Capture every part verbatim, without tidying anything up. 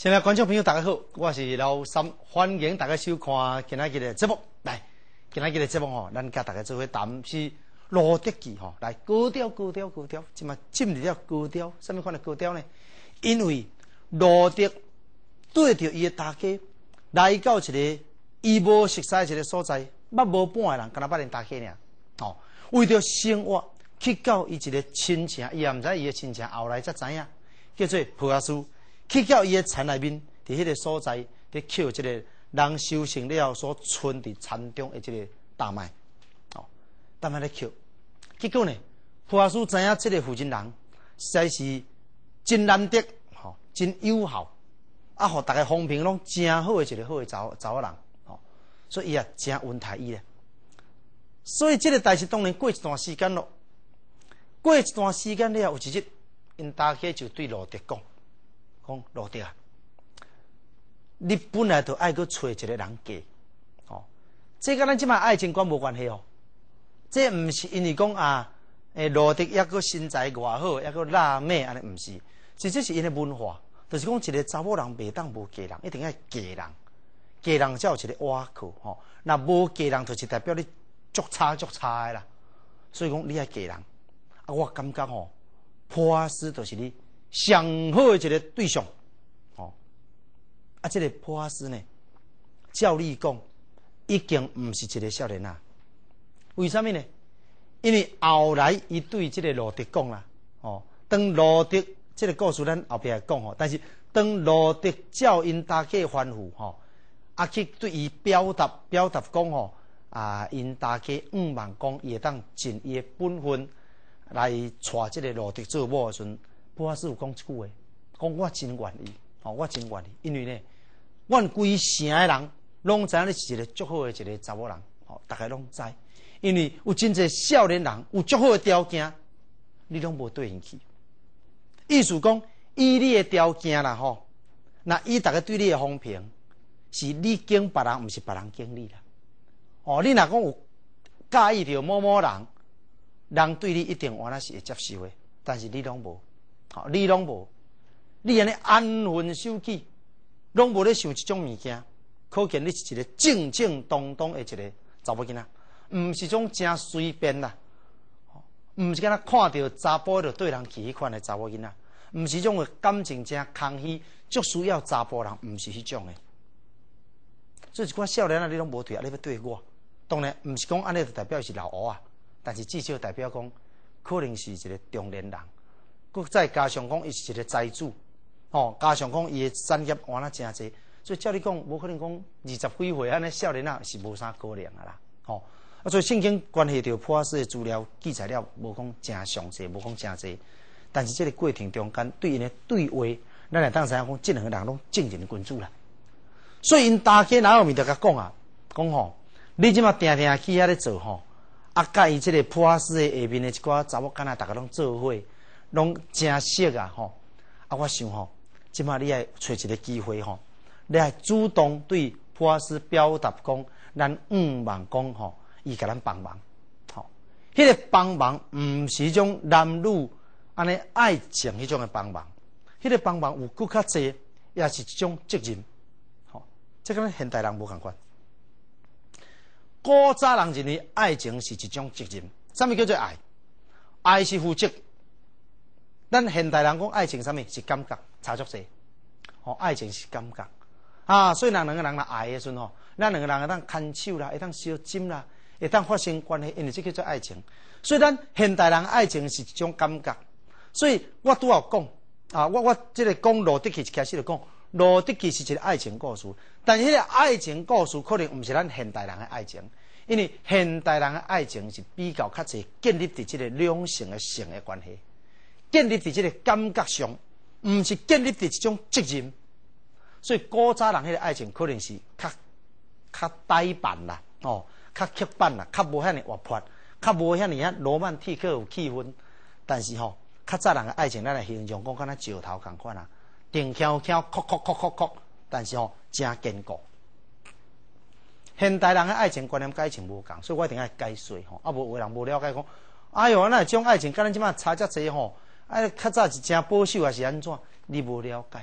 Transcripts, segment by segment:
亲爱的观众朋友，大家好，我是老三，欢迎大家收看今仔日的节目。来，今仔日的节目吼，咱甲大家做伙谈是《罗德记》吼，来高调高调高调，即嘛进入了高调，什么款的高调呢？因为罗德对着伊的大家来到一个伊无熟悉一个所在，捌无半个人，敢若捌连大家尔。哦，为着生活去到伊一个亲情，伊也毋知伊的亲情，后来才知影，叫做普阿斯。去到伊的田内面，伫迄个所在，伫捡即个人修行了后所存伫田中的即个大麦，哦，大麦咧捡。结果呢，普阿斯知影即个负责人实在是真难得，吼、哦，真友好，啊，互大家风评拢真好的一个好的查查某人，哦，所以伊也真恩待伊咧。所以即个代志当然过一段时间咯，过一段时间了，有一日，因大家就对罗德讲。讲罗德啊，你本来就爱去找一个人嫁，哦，这跟咱即卖爱情观无关系哦。这毋是因为讲啊，诶，罗德抑个身材偌好，抑个辣妹安尼，毋是，实际是因的文化，就是讲一个查某人袂当无嫁人，一定要嫁人，嫁人才有一个倚靠，吼、哦。那无嫁人，就是代表你足差足差的啦。所以讲你爱嫁人，啊，我感觉吼，普阿斯就是你上好的一个对象，哦，啊，这个普阿斯呢，照理讲已经毋是一个少年啦。为什么呢？因为后来伊对这个罗德讲啦，哦，当罗德这个故事咱后壁来讲吼，但是当罗德照因大家吩咐吼，啊去对伊表达表达讲吼，啊因大家毋望讲伊会当尽伊的本分来娶这个罗德做某的时阵。普阿斯有讲一句话，讲我真愿意，哦，我真愿意，因为呢，阮规城的人拢知影你是一个足好的一个查某人，哦，大家拢知，因为有真侪少年人有足好的条件，你拢无对因去。意思讲，以你的条件啦，吼，那以大家对你的风评，是你敬别人，毋是别人敬你啦。哦，你若讲有介意着某某人，人对你一定原来是会接受的，但是你拢无。好，你拢无，你安尼安分守己，拢无咧想即种物件，可见你是一个正正当当的一个查某囡仔，毋是种真随便啦，毋是敢若看到查甫就对人去迄款的查某囡仔，毋是种感情真空虚，足需要查甫人，毋是迄种的。所以一寡少年啊，你拢无对啊，你要对我，当然毋是讲安尼就代表是老乌啊，但是至少代表讲，可能是一个中年人。佮再加上讲，伊是一个财主，哦，加上讲伊的产业玩啊真济，所以照你讲，无可能讲二十几岁安尼少年啊是无啥可能啊啦，吼、哦。啊，所以圣经关系到普阿斯的资料记载了，无讲真详细，无讲真济，但是这个过程中间对因的对话，咱来当知影讲，这两个人拢正人君子啦。所以因大家哪有面就甲讲啊，讲吼，你即马定定去遐咧做吼，啊，甲伊这个普阿斯的下面的一寡查某囡仔，大家拢做伙。拢真熟啊吼！啊，我想吼，即马你爱找一个机会吼，你爱主动对普阿斯表达讲，咱毋望讲吼，伊甲咱帮忙，吼，迄个帮忙毋是种男女安尼爱情迄种的帮忙，迄个帮忙有搁较济，也是一种责任，吼，这跟现代人无共款。古早人认为爱情是一种责任，啥物叫做爱？爱是负责。咱现代人讲爱情，啥物是感觉差足济，哦，爱情是感觉啊，所以人两个人来爱的时阵吼，咱两个人会当牵手啦，会当烧金啦，会当发生关系，因为这叫做爱情。所以咱现代人爱情是一种感觉，所以我拄好讲啊，我我这个讲罗德记一开始就讲，罗德记是一个爱情故事，但是迄个爱情故事可能毋是咱现代人的爱情，因为现代人的爱情是比较较济建立伫这个两性的性的关系。建立伫这个感觉上，毋是建立伫一种责任，所以古早人迄个爱情可能是较较呆板啦，哦，较刻板啦，较无遐尼活泼，较无遐尼啊罗曼蒂克有气氛。但是吼、哦，较早人的爱情，咱来形容讲，敢若石头共款啊，定翘翘，哭哭哭哭哭，但是吼、哦、真坚固。现代人的爱情观念、爱情无共，所以我一定要解说吼，啊无有人无了解讲，哎哟，那种爱情，敢咱即马差遮济吼。啊，较早是真保守还是安怎？你无了解，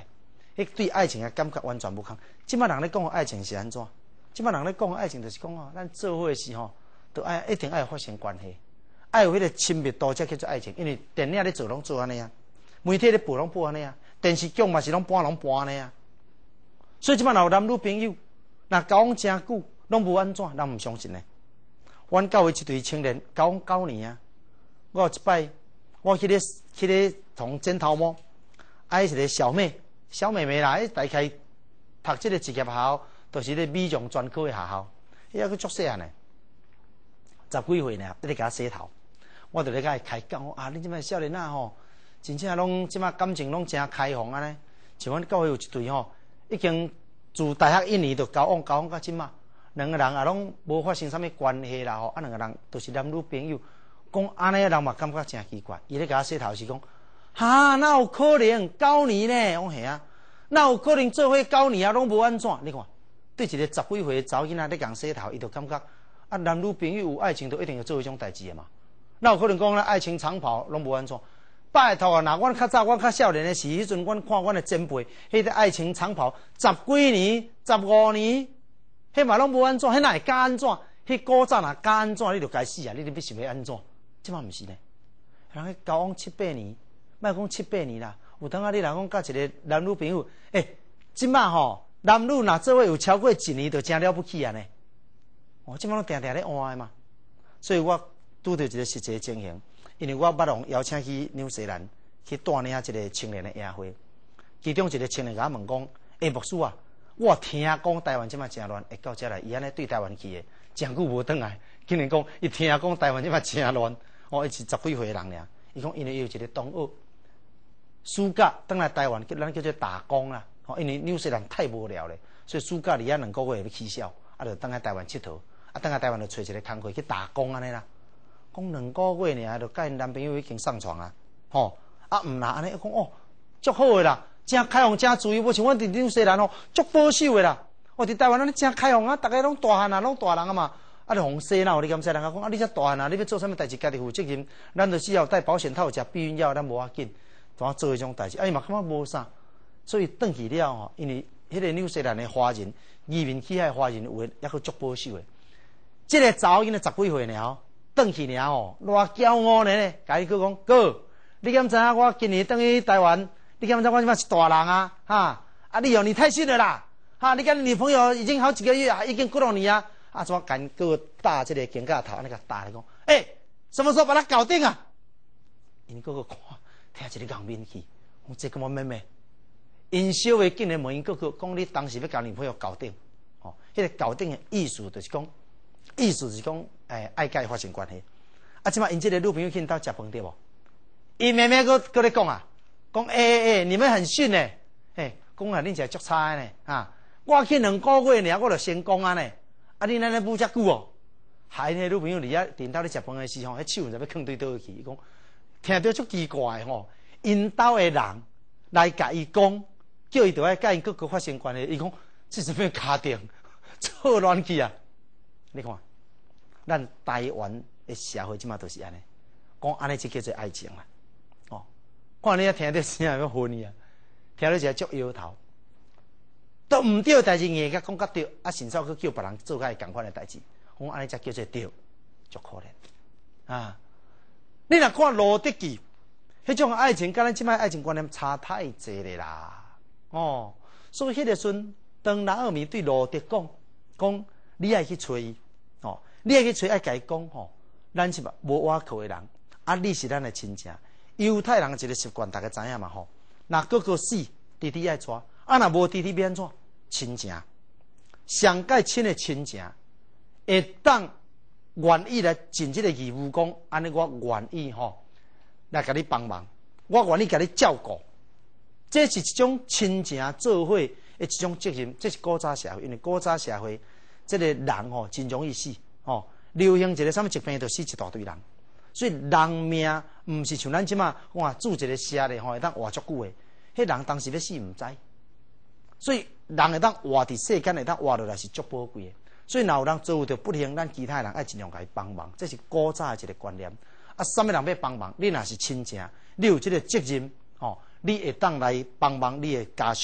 迄对爱情的感觉完全无同。即摆人咧讲爱情是安怎？即摆人咧讲爱情就是讲哦，咱做伙时吼，都爱一定爱发生关系，爱有迄个亲密度才叫做爱情。因为电影咧做拢做安尼啊，媒体咧播拢播安尼啊，电视剧嘛是拢播拢播安尼啊。所以即摆若有男女朋友，若交往真久，拢无安怎，人毋相信呢。阮教会一对青年交往九年啊，我有一摆，我去咧去咧同剪头毛，啊，是个小妹，小妹妹啦，大概读即个职业学校。就是咧美容专科的学校，伊还佫足细汉呢，十几岁呢，伫咧甲我洗头，我就咧甲伊开讲，啊，恁即摆少年仔吼，真正拢即摆感情拢真开放安尼。像阮教会有一对吼，已经自大学一年就交往交往到即摆，两个人也拢无发生啥物关系啦吼，啊，两个人都是男女朋友，讲安尼人嘛感觉真奇怪。伊咧甲我洗头是讲，哈，哪有可能九年呢？我吓啊，哪有可能做伙九年啊，拢无安怎？你看。对一个十几岁的查某囡仔咧共洗头，伊就感觉啊，男女朋友有爱情，就一定要做迄种代志的嘛。哪有可能讲咧爱情长跑拢无安怎？拜托啊！若阮较早，阮较少年的时，迄阵阮看阮的前辈，迄个爱情长跑十几年、十五年，迄嘛拢无安怎？迄哪会敢安怎？迄古早若敢安怎？你就该死啊！你你要想要安怎？即摆毋是呢？人迄交往七八年，莫讲七八年啦，有当啊你若讲甲一个男女朋友，诶，即摆吼。男女若做伙有超过一年，就真了不起啊呢！哦，即摆拢定定咧换的嘛，所以我拄到一个实际情形，因为我捌人邀请去纽西兰去带领一个青年的宴会，其中一个青年甲我问讲：“诶，牧师啊，我听讲台湾即摆真乱，会到遮来，伊安尼对台湾去的，真久无转来。竟然讲伊听讲台湾即摆真乱，哦，伊是十几岁的人尔。伊讲因为伊有一个同学，暑假转来台湾，叫咱叫做打工啦。”哦，因为纽西兰太无聊咧，所以暑假离遐两个月要起痟，啊，就等下台湾佚佗，啊，等下台湾就找一个工课去打工安尼啦。讲两个月尔，就甲因男朋友已经上床啊，吼、哦，啊，毋啦安尼，讲哦，足好诶啦，真开放，真自由，无像阮伫纽西兰吼，足保守诶啦。哦，伫台湾咱真开放啊，逐个拢大汉啊，拢大人啊嘛，啊，就互洗脑，你敢说人家讲啊，你遮大汉啊，你要做啥物代志，家己负责任，咱就只要戴保险套，食避孕药，咱无要紧，怎啊做迄种代志？啊，伊嘛感觉无啥。所以转去了吼，因为迄个纽西兰的华人，移民起海华人有诶，抑佫足保守诶。即、这个查某囡仔十几岁尔，转去尔吼，偌骄傲呢？甲伊讲哥，你敢知影我今年转去台湾？你敢知我即摆是大人啊？哈啊！你哦，你太逊了啦！哈，你跟你女朋友已经好几个月啊，已经过了你啊！啊，怎赶哥打这个肩胛头，安尼甲打你讲，诶、欸，什么时候把他搞定啊？因哥哥看，听一个硬面去，我这个我妹妹。因小的竟然问因哥哥讲：“你当时要甲女朋友搞定？”哦，迄、那个搞定的意思就是讲，意思是讲，诶，爱甲伊发生关系。啊，即摆因这个女朋友去因兜食饭对无？伊妹妹搁搁咧讲啊，讲诶诶诶，你们很逊呢，诶，讲啊，恁是足差呢啊！我去两个月尔，我就成功啊呢。啊，恁安尼舞遮久哦，害迄女朋友伫遐伫兜咧食饭的时候，迄手就要囥对倒去。伊讲听着足奇怪吼，因兜的人来甲伊讲。叫伊着爱甲因哥哥发生关系，伊讲这是咩家庭错乱去啊！你看，咱台湾的社会即马都是安尼，讲安尼就叫做爱情啦。哦，看你啊听着声要昏去啊，听着是足摇头，都毋对代志硬甲讲甲对，啊，甚至去叫别人做甲伊共款的代志，讲安尼才叫做对，足可怜啊！你若看罗德记，迄种爱情甲咱即摆爱情观念差太济咧啦。哦，所以迄个阵，当拿俄米对罗德讲，讲你爱去找伊，哦，你爱去找，爱甲伊讲吼，咱是嘛无瓦靠的人，啊，你是咱的亲情。犹太人一个习惯，大家知影嘛吼，若哥哥死，弟弟爱娶，啊，若无弟弟要安怎？亲情，上界亲的亲情，会当愿意来尽这个义务，讲安尼我愿意吼，来甲你帮忙，我愿意甲你照顾。这是一种亲情做伙的一种责任，这是古早社会，因为古早社会，这个人吼真容易死，吼流行一个什么疾病就死一大堆人，所以人命毋是像咱即马哇煮一个虾咧吼会当活足久的，迄人当时要死毋知，所以人会当活伫世间会当活落来是足宝贵的，所以若有人做着不幸，咱其他人爱尽量甲伊帮忙，这是古早的一个观念。啊，什么人要帮忙？你若是亲情，你有这个责任，吼。你会当来帮忙你的家属，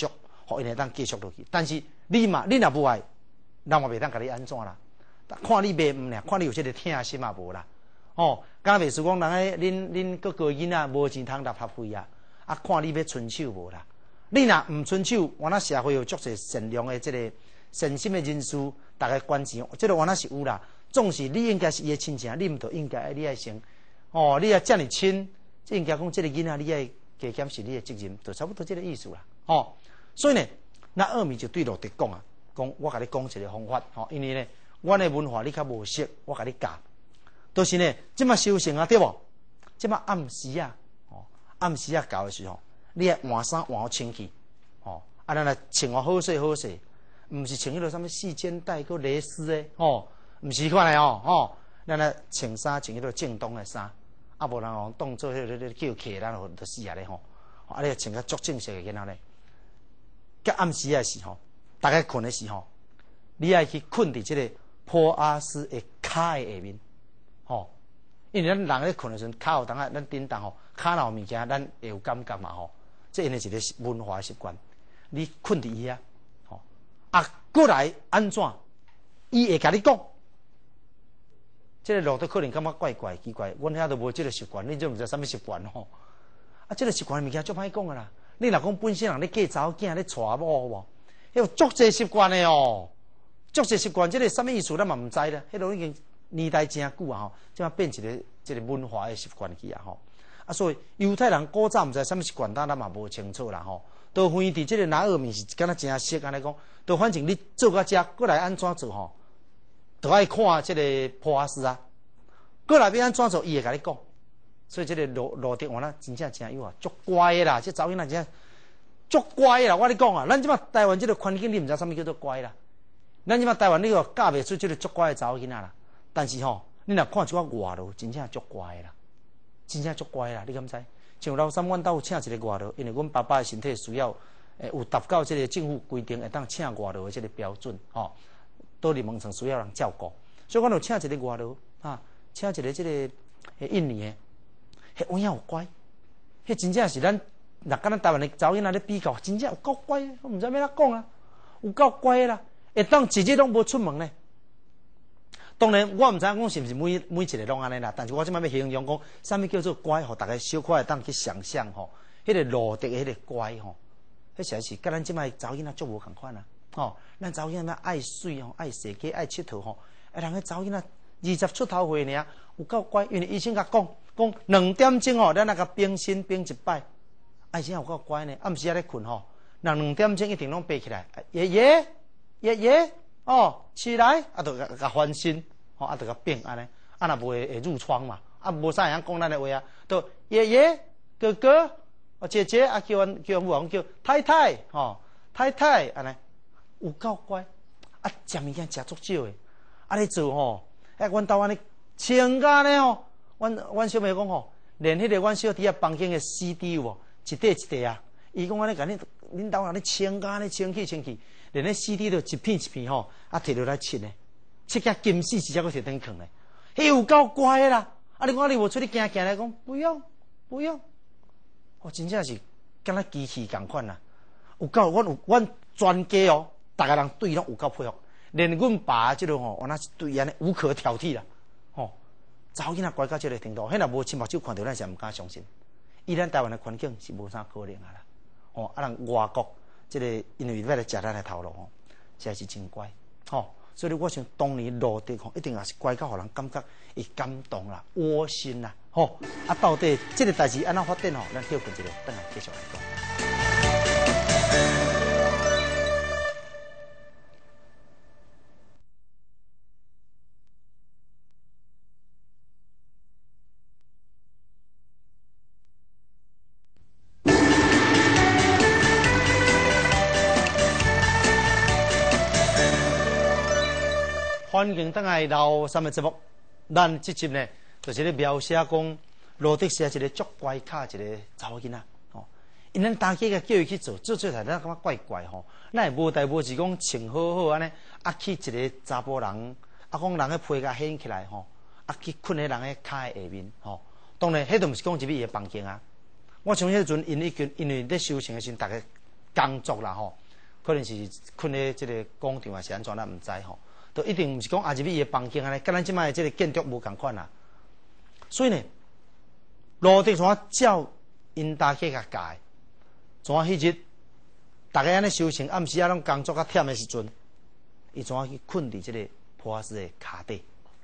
互因会当继续落去。但是你嘛，你若无爱，人嘛袂当甲你安怎啦？看你袂毋俩，看你有这个疼心嘛无啦。哦，敢袂是讲人诶，恁恁各个囡仔无钱通入学费啊？啊，看你要伸手无啦？你若毋伸手，我那社会有足侪善良诶，这个善心诶人士，大家关钱，这个我那是有啦。总是你应该是伊诶亲情，你毋着应该你爱先哦，你啊遮尔亲，即应该讲这个囡仔你爱加减是你诶责任，就差不多这个意思啦。哦，所以呢，那二米就对罗德讲啊，讲我甲你讲一个方法，吼、哦，因为呢，阮诶文化你较无识，我甲你教。都、就是呢，即马修行啊，对无？即马暗时啊，哦，暗时啊教的时候，你爱换衫换好清气，哦，啊，咱来穿好好势好势，毋是穿迄落什物细肩带佮蕾丝的，哦，毋是款的哦，哦，咱来穿衫穿迄落正当的衫，啊，无人讲当做迄个叫客，咱就死啊咧吼，啊，你穿个足正式的，然后咧，甲暗时啊时吼，大家困的时候，你爱去困伫即个破阿斯的骹的下面。吼，因为咱人咧困的时阵，骹有当啊，咱顶当吼，骹若有物件，咱会有感觉嘛吼。这因为一个文化习惯，你困伫伊啊，吼啊，过来安怎？伊会甲你讲，这个路都可能感觉怪怪奇怪，阮遐都无这个习惯，你就毋知啥物习惯吼。啊，这个习惯物件足歹讲个啦。你若讲本身人咧嫁查某囝咧娶某无，迄个足侪习惯的哦，足侪习惯，这个啥物意思咱嘛毋知咧，迄个已经。年代真久啊吼，即马变一个一个文化的习惯去啊吼，啊所以犹太人古早毋知啥物是惯单，咱嘛无清楚啦吼。都反伫即个拿二面是敢若真熟安尼讲，都反正你做到遮，过来安怎做吼，都爱看即个破事啊，过来要安怎做，伊会甲你讲。所以即个罗罗德王啦，真正真有啊，足乖的啦，即查某囡仔真足乖的啦，我咧讲啊，咱即马台湾即个环境，你毋知啥物叫做乖啦，咱即马台湾你个教袂出即个足乖的查某囡仔啦。但是吼，你若看一寡外劳，真正足乖啦，真正足乖啦，你敢知？像老三，阮兜请一个外劳，因为阮爸爸的身体需要，诶，有达到这个政府规定会当请外劳的这个标准，吼，倒入门床需要人照顾，所以阮就请一个外劳，啊，请一个这个诶印尼的，迄有影有乖，迄真正是咱，若敢咱台湾的查某囡仔咧比较，真正有够乖，我毋知要怎讲啊，有够乖啦，会当一日拢无出门咧。当然，我毋知影讲是毋是每每一个拢安尼啦，但是我即摆要形容讲，啥物叫做乖，互大家小可会当去想象吼，迄个路德的迄个乖吼，迄实在是甲咱即摆查某囡仔足无共款啊，吼，咱查某囡仔爱水吼，爱踅街，爱佚佗吼，啊，人个查某囡仔二十出头岁尔，有够乖，因为医生甲讲，讲两点钟吼，咱那个冰身冰一摆，啊，现在有够乖呢，暗时啊咧困吼，人两点钟一定拢爬起来，爷爷，爷爷。哦，起来，啊，就甲翻身，吼、哦，啊，就甲变安尼，啊，若无会会褥疮嘛，啊，无啥会晓讲咱的话啊，就爷爷、哥哥、哦姐姐，啊，叫阮叫阮母王叫太太，吼、哦，太太安尼，有够乖，啊，食物件食足少的，啊，咧做吼，哎，阮兜安尼穿甲呢吼，阮阮小妹讲吼，连迄个阮小弟啊房间的 C D 有无，一块一块啊，伊讲安尼甲恁恁兜安尼穿甲安尼穿去穿去。连那 C D 都一片一片吼，啊摕落来切呢，切甲金丝直接搁摕等放咧，迄有够乖啦！啊，你讲你无出去行行来讲，不用不用，哦，真正是敢若机器共款啦。有够，阮有阮全家哦，逐个人对拢有够配合，连阮爸即落吼，我那是对伊安尼无可挑剔啦，吼，查某囡仔乖到即个程度，迄若无亲目睭看到，咱是毋敢相信。以咱台湾的环境是无啥可能啊啦，哦，啊人外国。这个因为要来食咱的头路吼，实在是真乖吼，所以我想当年罗德吼，一定也是乖到互人感觉会感动啦、窝心啦吼。啊，到底这个代志安怎发展吼？咱休困一下，等下继续来讲。欢迎等下老三的节目，咱这集呢就是咧描写讲罗德是一个足乖卡一个查某囡仔吼，因咱大家个叫伊去做，做做台咱感觉怪怪吼，咱也无代无志讲穿好好安尼，啊去一个查甫人，啊讲人个皮甲掀起来吼，啊去困喺人个骹下面吼，当然迄都毋是讲入去伊个房间啊，我从迄阵因已经因为咧修行的时阵，大家工作啦吼， 可能是困咧即个工厂还是安怎，咱毋知吼。都一定毋是讲啊入去伊个房间安尼，甲咱即摆即个建筑无共款啦。所以呢，罗迪怎啊照因大家甲教，怎啊迄日大家安尼修行，暗时啊拢工作较忝的时阵，伊怎啊去困伫即个普阿斯的骹底。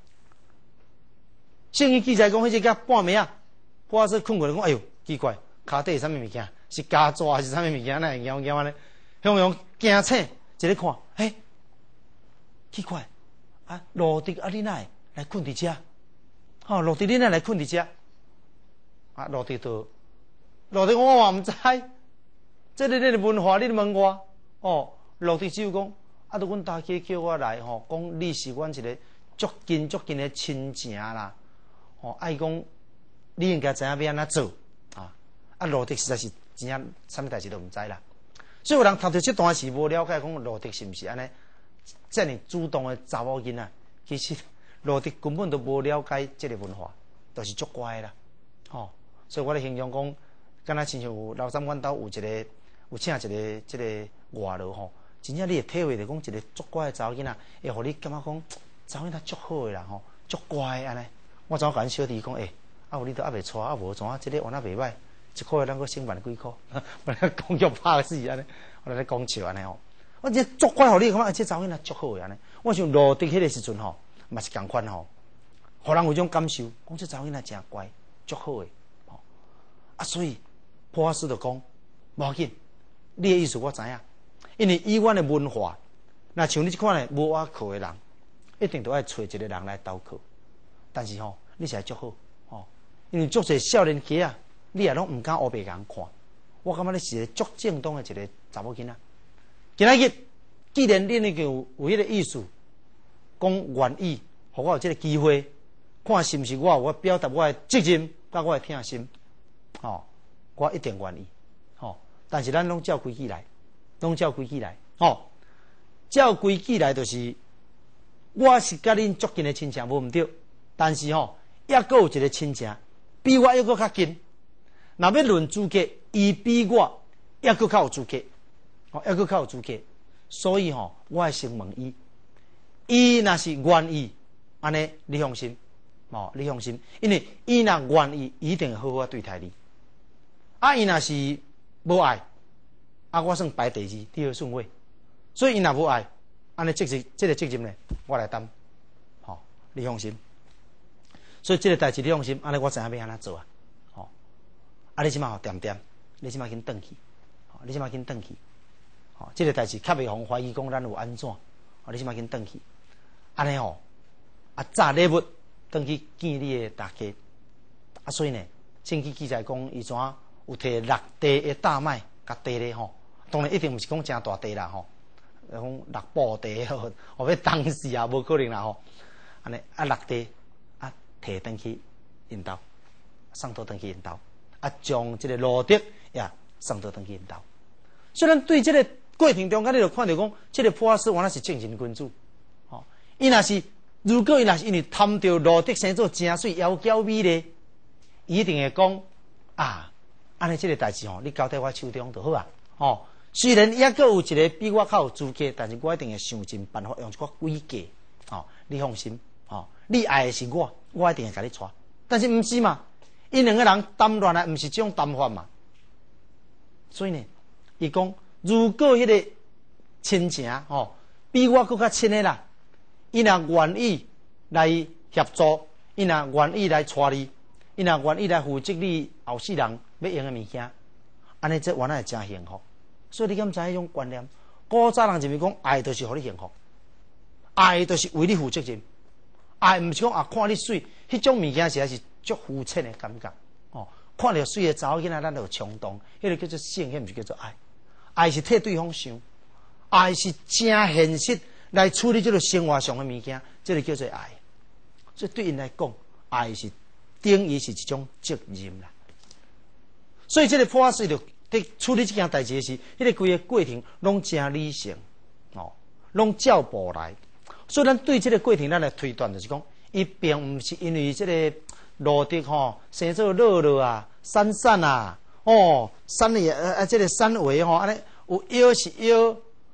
圣经记载讲，迄只甲半暝啊，普阿斯困过来讲，哎哟，奇怪，骹底是啥物物件？是加纸还是啥物物件？那会摇摇安尼，向向惊醒，一个看，嘿，奇怪，啊，罗迪啊，你哪会来困伫遮？吼、哦，罗迪你哪来困伫遮？啊，罗迪都，罗迪讲我嘛毋知，这个你文化你问我，哦，罗迪只有讲，啊，都阮大家叫我来吼，讲、哦、你是阮一个足近足近的亲情啦。哦，爱讲你应该知影要安怎做啊！啊，罗迪实在是真正啥物代志都毋知啦。所以有人读到这段时无了解，讲罗迪是毋是安尼遮尔主动的查某囡仔？其实罗迪根本都无了解这个文化，都、就是足怪啦。哦，所以我咧形容讲，敢若亲像有老三阮兜有一个有请一个即个外劳吼，真正你会体会着讲一个足怪的查某囡仔，会互你感觉讲查某囡仔足好的啦吼，足乖安尼。我怎甲阮小弟讲，诶、欸，啊，有你都还袂娶，啊无怎啊？即、这个玩啊袂歹，一个月咱阁省万几箍，不然讲叫拍死安尼，我来咧讲笑安尼吼。我这足乖，互你感觉，这查某囡仔足好安尼。我想罗迪迄个时阵吼，嘛是共款吼，互人有种感受，讲这查某囡仔真乖，足好诶。吼、啊，所以普阿斯就讲，无要紧，你诶意思我知影，因为以阮诶文化，那像你即款诶无爱考诶人，一定都爱找一个人来斗考。但是吼，你是会足好吼，因为足侪少年家啊，你也拢毋敢黑白人看。我感觉你是一个足正当的一个查某囡仔。今仔日既然你已经有有迄个意思，讲愿意，互我有这个机会，看是毋是我有表达我的责任，甲我的疼心，吼，我一定愿意，吼。但是咱拢照规矩来，拢照规矩来，吼，照规矩来就是，我是甲恁足近的亲情，无毋对。但是吼，抑阁有一个亲情，比我抑阁较近。若要论资格，伊比我抑阁较有资格，吼，抑阁较有资格。所以吼，我会先问伊，伊若是愿意，安尼你放心，吼，你放心，因为伊若愿意，一定会好好对待你。啊，伊若是无爱，啊，我算排第二，第二顺位。所以伊若无爱，安尼责任，这个责任呢，我来担，吼，你放心。所以这个代志你放心，安尼我知影要安怎做啊？吼、哦，啊你即马吼点点，你即马紧转去，吼、哦，你即马紧转去，吼、哦，这个代志较袂互怀疑讲咱有安怎，吼、哦，你即马紧转去，安尼吼，啊炸礼物转去见你的大家，啊所以呢，圣经记载讲伊怎有摕六地的大麦甲地咧吼，当然一定毋是讲真大地啦吼，讲六步地吼，后尾当时啊无可能啦吼，安尼啊六地。摕转去因兜，送到转去因兜，啊，将这个罗德也送到转去因兜。虽然对这个过程中，间你就看到讲，这个普阿斯原来是正人君主，哦，伊若是如果伊若是因为贪着罗德生做真水窈窕美丽，伊一定会讲啊，安尼这个代志吼，你交在我手中就好啊，哦，虽然抑阁有一个比我较有资格，但是我一定会想尽办法用一个规矩，哦，你放心，哦，你爱的是我。我一定会甲你带，但是毋是嘛？因两个人谈恋爱，毋是这种谈法嘛。所以呢，伊讲如果迄个亲情吼、哦、比我更较亲的啦，伊若愿意来协助，伊若愿意来带你，伊若愿意来负责你后世人要用的物件，安尼这原来会真幸福。所以你敢知迄种观念？古早人认为讲爱就是互你幸福，爱就是为你负责任。爱毋是讲啊，看你水，迄种物件实在是足肤浅的感觉哦。看到水的查某囡仔，咱就有冲动，迄、那个叫做性，迄毋是叫做爱。爱是替对方想，爱是真现实来处理这个生活上的物件，这个叫做爱。所以对因来讲，爱是等于是一种责任啦。所以这个普阿斯就伫处理这件代志时，迄、那个规个过程拢真理性哦，拢照步来。所以咱对这个过程，咱来推断就是讲，伊并毋是因为这个罗德吼生做乐乐啊、闪闪啊，哦，山里啊啊，这个山围吼，安尼有腰是腰，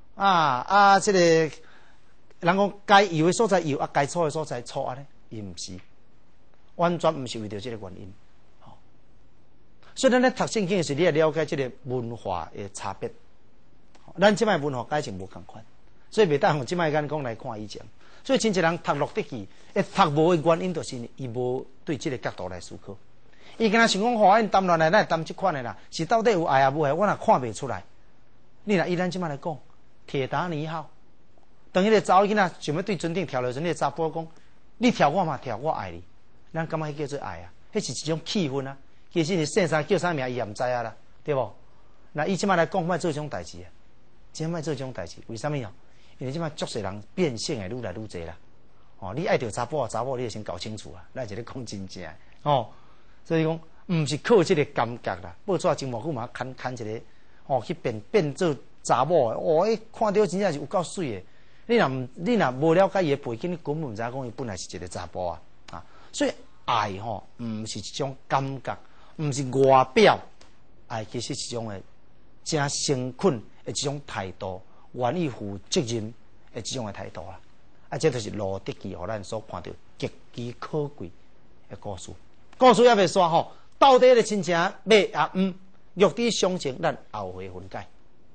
啊啊，这个人讲该游的所在游，啊该错的所在错啊咧，伊毋是，完全毋是为着这个原因。吼、哦，所以咱咧读圣经时，你要了解这个文化的差别。咱即摆文化改成无共款，所以袂当用即摆眼光来看以前。所以真侪人读落得记，会读无的原因，就是伊无对这个角度来思考。伊敢若想讲，吼，因谈恋爱，咱谈即款的啦，是到底有爱啊无爱，我若看袂出来。你若以咱即摆来讲，铁达尼号，等于个查某囡仔想要对船顶跳落去，你个查甫讲，你跳我嘛跳，我爱你，咱感觉迄叫做爱啊？迄是一种气氛啊。其实你姓啥叫啥名，伊也毋知啊啦，对无？那伊即摆来讲，莫做这种代志啊，真莫做这种代志。为什么哦？因为即摆足侪人变性诶，愈来愈侪啦。哦，你爱着查甫啊，查某你要先搞清楚啊，咱是咧讲真正哦。所以讲，毋是靠即个感觉啦，报纸真无久嘛，牵牵一个哦去变变做查某诶，哦，伊看到真正是有够水诶。你若毋你若无了解伊诶背景，你根本毋知讲伊本来是一个查甫啊啊。所以爱吼，毋是一种感觉，毋是外表，爱其实是一种诶真诚恳诶一种态度，愿意负责任诶一种诶态度啦。啊，这就是路德记，互咱所看到极其可贵诶故事。故事也未煞吼，到底咧亲情要啊毋玉帝相情，咱后回分解。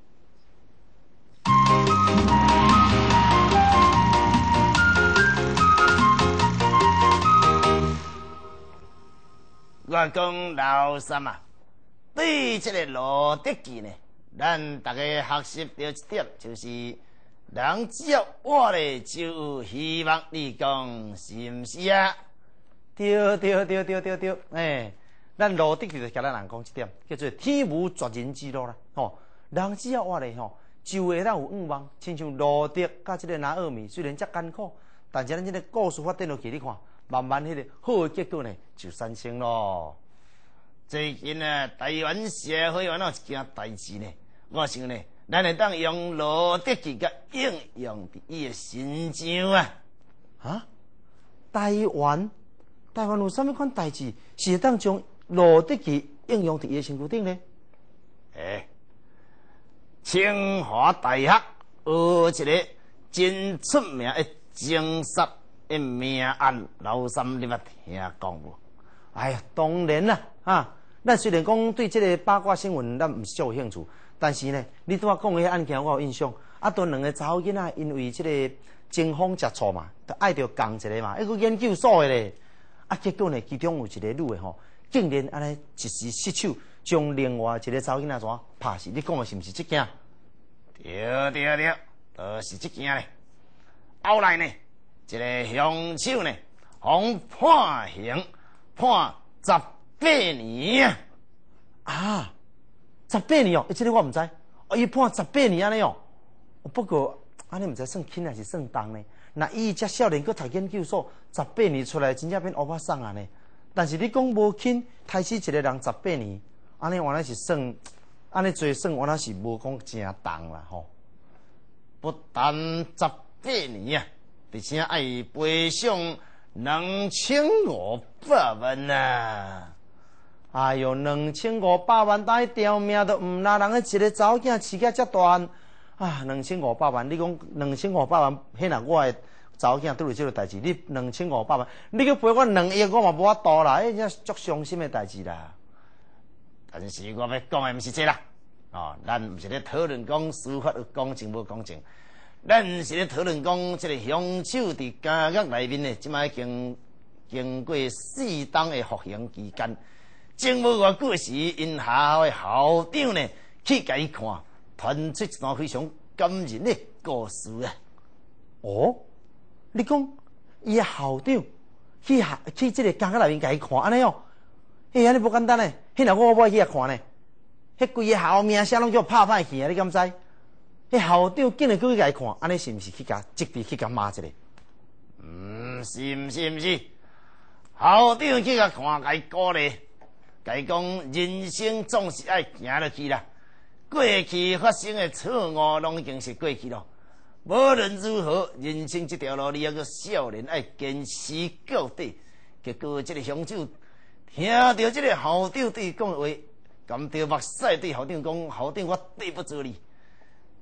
我讲老三啊，对这个路德记呢，咱大家学习到一点，就是人只要活咧，就有希望。你讲是毋是啊？ 对对对对对对，诶、欸，咱路德记就甲咱人讲一点，叫做天无绝人之路啦。吼，人只要活咧吼，就会当有愿望。亲像路德甲即个拿俄米，虽然遮艰苦，但是咱即个故事发展落去，你看，慢慢迄个好的结果呢就产生咯。 最近啊，台湾社会有一件代志呢，我想呢，咱会当用路德记甲应用伫伊的身上啊。 啊，台湾。台湾有啥物款代志是会当将路德记应用伫伊身躯顶呢？ 诶，清华大学学一个真出名的警察的命案，老三你捌听讲无？ 哎呀，当然啦，啊，咱虽然讲对这个八卦新闻咱毋是足有兴趣，但是呢，你拄仔讲的迄案件我有印象。啊，都两个查某囡仔因为这个争风吃醋嘛，就爱着共一个嘛，一个研究所的咧。啊，结果呢，其中有一个女的吼，竟然安尼一时失手，将另外一个查某囡仔怎拍死？你讲的是毋是这件？ 对对对，就是这件咧。后来呢，一个凶手呢，互判刑判十八年啊！ 啊，十八年哦，这个我毋知，哦，伊判十八年安尼哦。不过安尼毋知算轻还是算重呢？那伊遮少年，佮读研究所，十八年出来，真正变乌巴桑啊呢。但是你讲无轻，杀死一个人十八年，安尼原来是算，安尼罪算原来是无讲真重啦吼。 不但十八年啊，而且爱赔偿两千五百万啊！ 哎哟，两千五百万，但迄条命都毋拉人个一个查某囝饲甲遮大啊！两千五百万，你讲两千五百万，迄若我诶查某囝拄着即个代志，你两千五百万，你去赔我两亿，我嘛无法度啦，迄只足伤心诶代志啦。 但是我要讲诶毋是这啦，哦，咱毋是咧讨论讲司法有公正无公正，咱是咧讨论讲即个凶手伫监狱内面诶，即摆经经过四档诶服刑期间，前无偌久时，因学校诶校长呢去甲伊看。传出一段非常感人的故事啊！ 哦，你讲伊校长去下去这个监狱内面甲伊看安尼哦？嘿，安尼无简单呢。迄若我我去遐看呢，迄规个校名声拢叫拍歹去啊！你敢知？迄校长竟然去甲伊看，安尼是毋是去甲即地去甲骂一个？ 毋是毋是毋是，校长去甲看，甲伊鼓励，甲伊讲人生总是爱行落去啦。过去发生的错误拢已经是过去了，无论如何，人生这条路你还个少年爱坚持到底。结果这个凶手听到这个校长对讲的话，感到目屎对校长讲：校长，我对不住你。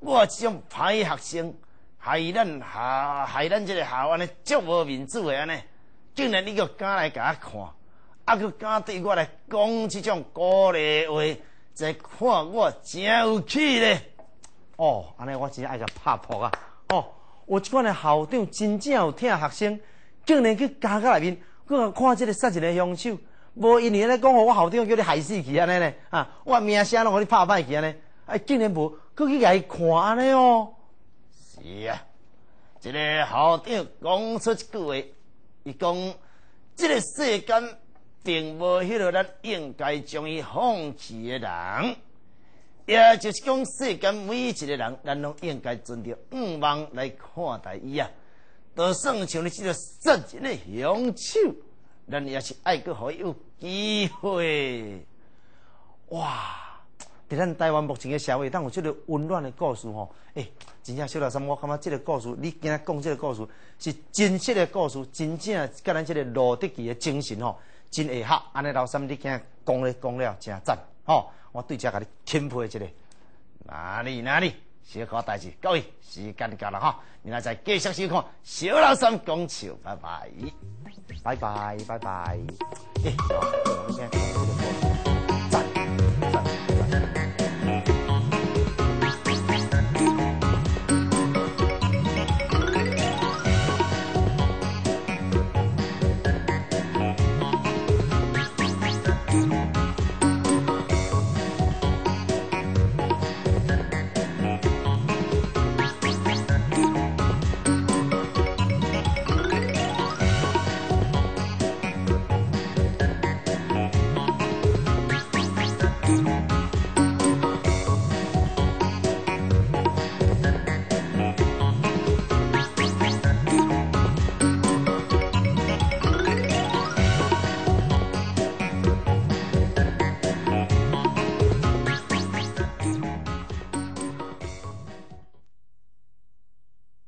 我这种歹学生，害咱下害咱这个校安尼足无面子的安尼，竟然你个敢来甲我看，啊，佮敢对我来讲这种鼓励话，再看我真有气咧。 哦，安尼我真爱甲拍扑啊！哦，有一款的校长真正有疼学生，竟然去家家内面，佮看这个杀一个凶手，无因为咧讲，我校长叫你害死去安尼咧，啊，我名声拢互你拍歹去安尼，啊，竟然无，佮去甲伊看安尼哦。 是啊，一个校长讲出一句话，伊讲，这个世间并无迄个咱应该将伊放弃的人。也就是讲，世间每一个人，咱拢应该尊着五望来看待伊啊。就算像你这个杀人的凶手，咱也是爱佮互伊有机会。哇！伫咱台湾目前的社会，当有这个温暖的故事吼，诶、欸，真正小老三，我感觉这个故事，你今仔讲这个故事是真实的故事，真正甲咱这个罗德奇的精神吼，真会合。安尼老三，你今仔讲咧讲了真赞吼。我对这甲你钦佩一下，哪里哪里，小可代志，各位时间到了哈，明仔再继续收看小老三讲笑，拜拜， 拜拜拜拜。诶、欸，我今天讲这个故事。